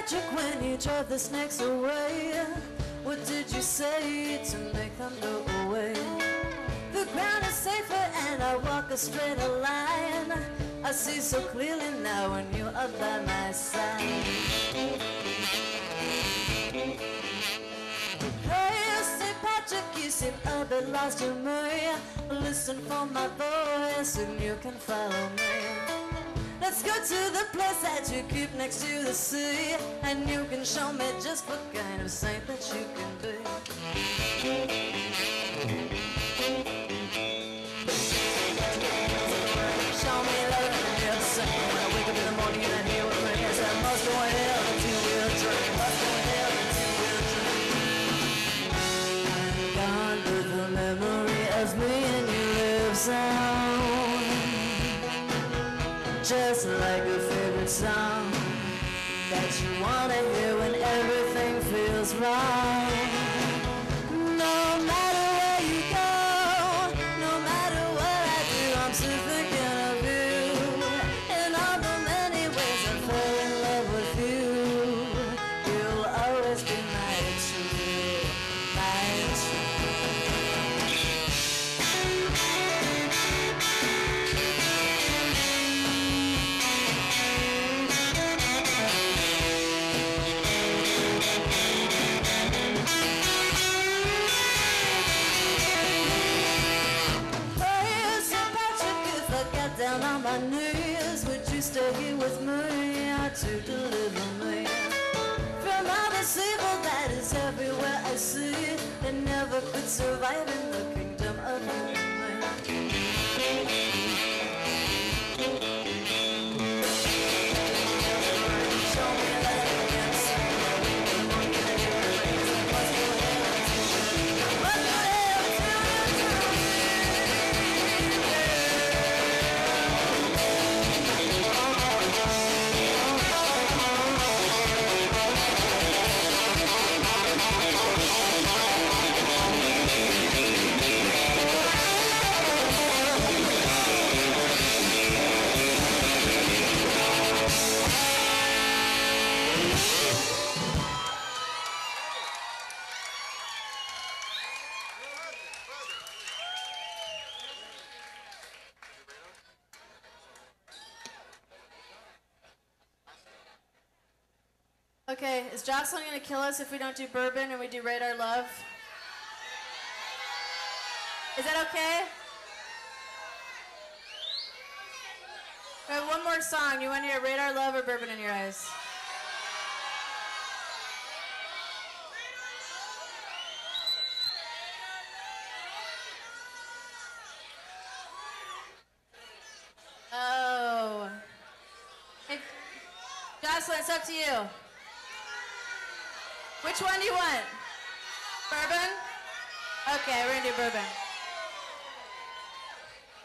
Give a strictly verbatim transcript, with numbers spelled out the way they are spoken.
Patrick, when you drove the snakes away, what did you say to make them go away? The ground is safer and I walk a straighter line. I see so clearly now when you are by my side. Hey, Saint Patrick, you seem a bit lost to me. Listen for my voice and you can follow me. Let's go to the place that you keep next to the sea, and you can show me just what kind of saint that you can be. Show me love and you're the same. When I wake up in the morning and I hear what rain is, I must go in hell until we'll dream. Must go in hell until we'll dream. I'm gone with the memory of me and you lives on. Just like a favorite song that you wanna hear when everything feels wrong. No matter where you go, no matter what I do, I'm still thinking of you. In all the many ways I fell in love with you, you'll always be my true, my true. Down on my knees, would you stay here with me to deliver me from all this evil that is everywhere I see? It never could survive in the kingdom of you and me. Show me love again, so in the morning I hear the rain. I must go hell until you, must go hell until you dream. Okay, is Jocelyn gonna kill us if we don't do bourbon and we do Rate Our Love? Is that okay? We have one more song. You want to hear Rate Our Love or Bourbon in Your Eyes? Oh. Hey, Jocelyn, it's up to you. Which one do you want? Bourbon? Okay, we're gonna do bourbon.